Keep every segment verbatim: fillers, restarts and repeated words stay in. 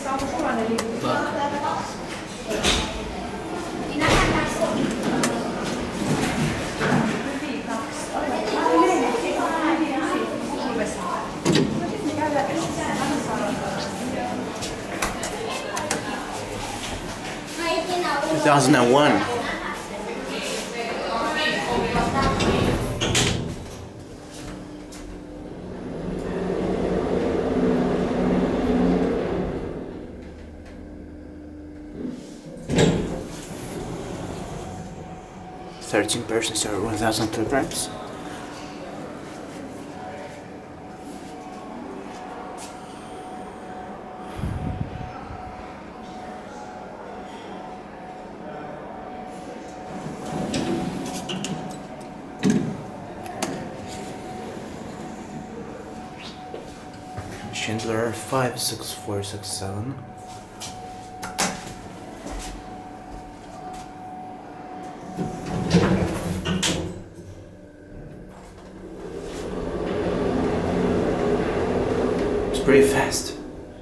two thousand one. thirteen persons or one thousand kilograms. Schindler five six four six seven. It's pretty fast.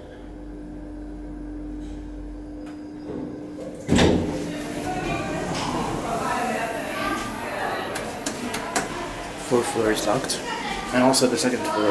Fourth floor is locked, and also the second floor.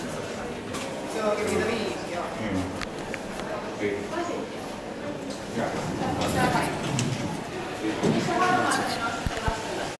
Joo, niitä viisi, joo. Mm.